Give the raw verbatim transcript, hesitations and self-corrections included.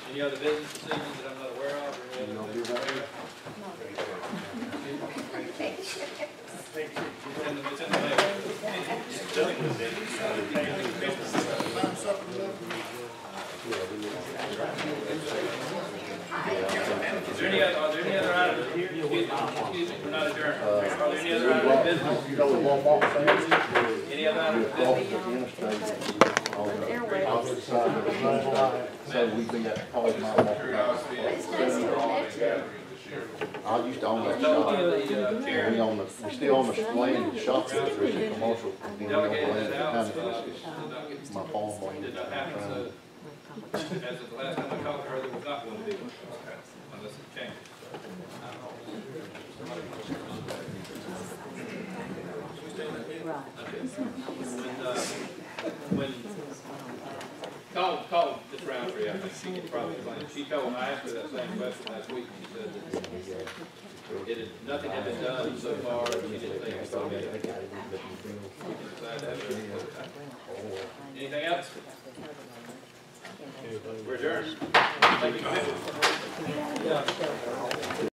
Any other business decisions that I'm not aware of, or any other things? It's in the, it's in the mail. Is there any other, are there any other items here? Excuse me, excuse me, we're not adjourned. Are there any other items of business? Any other items of business? So we've been at Paul's mom. I used to own that shop. We own the, we still own the land, the shop, there's a commercial. We own the land, my farm. Did not happen, so as of the last time I talked to her, there was not going to be one. Unless it changes. When, uh, when call, call this round for you, I think she can probably explain it. She told, I asked her that same question last week, and she said that it had, nothing had been done so far, she didn't think it was going to be. Anything else? We're adjourned. Thank you.